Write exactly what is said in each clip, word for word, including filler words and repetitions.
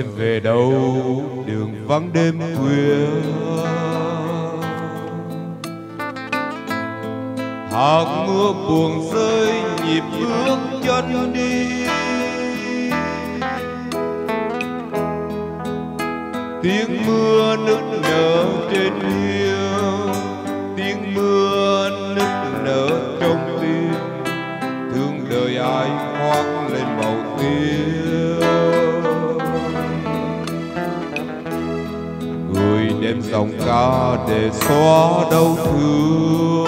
em về đâu đường vắng đêm khuya. Hạt mưa buồn rơi nhịp bước chân đi. Tiếng mưa nức nở trên hiên, tiếng mưa nức nở trong tim. Thương đời ai khoác lên màu tím. Người đem dòng ca để xóa đau thương.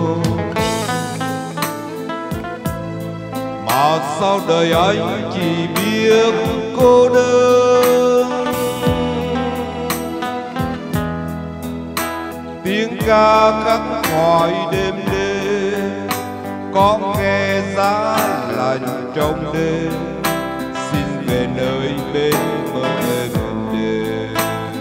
Mà sao đời anh chỉ biết cô đơn. Tiếng ca khắc khoải đêm đêm, có nghe giá lạnh trong đêm. Xin về nơi bên mơ êm đềm.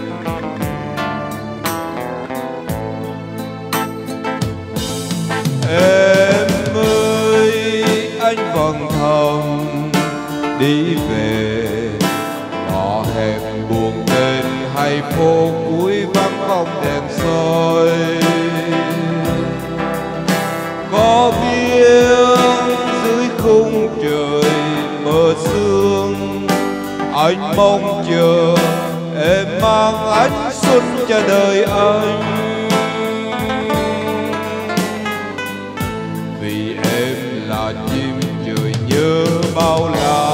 Em ơi anh vẫn thầm đi về, ngõ hẹp buồn tên hay phố cuối vắng không đèn soi. Có biết dưới khung trời mờ sương, anh mong chờ em mang ánh xuân cho đời anh. Vì em là chim trời nhớ bao la,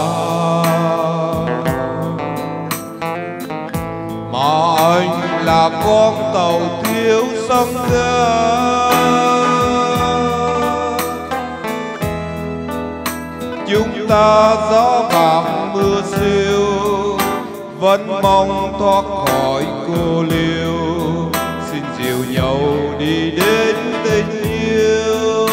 mà anh là con tàu thiếu sông ga. Chúng ta gió bạc mưa siêu, vẫn mong thoát khỏi cô liêu. Xin dìu nhau đi đến tình yêu.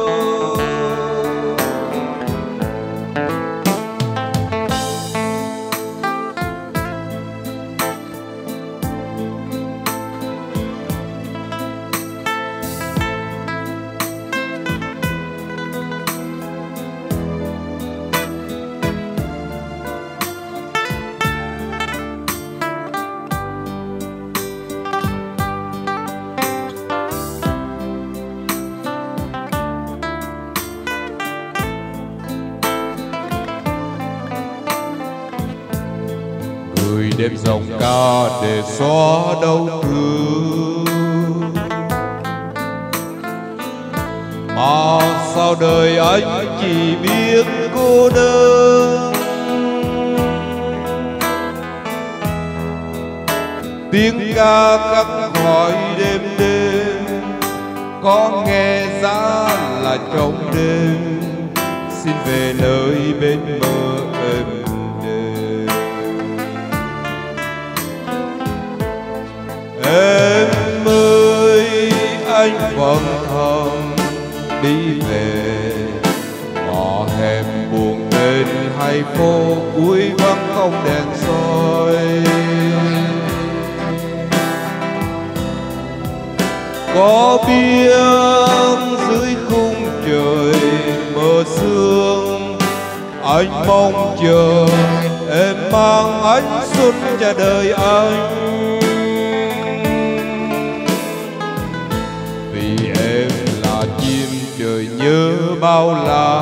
Người đem dòng ca để xóa đau thương. Mà sao đời anh chỉ biết cô đơn. Tiếng ca khắc khoải đêm đêm, có nghe giá là trong đêm. Xin về nơi bên mơ êm đềm. Em ơi anh vẫn thầm đi về, ngõ hẹp buồn tên hay phố cuối vắng không đèn soi. Có biết dưới khung trời mờ sương, anh mong chờ em mang ánh xuân cho đời anh. Vì em là chim trời nhớ bao la,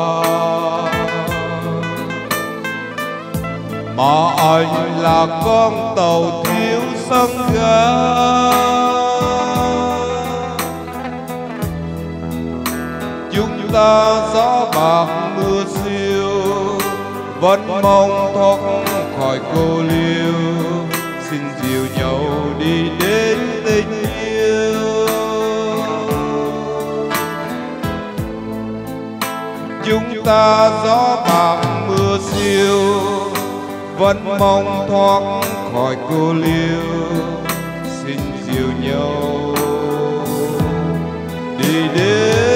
mà anh là con tàu thiếu sân ga. Chúng ta gió bạc mưa siêu, vẫn mong thoát khỏi cô liêu. Xin dìu nhau đi đến tình yêu. Chúng ta gió bạc mưa siêu, vẫn mong thoát khỏi cô liêu. Xin dìu nhau đi đến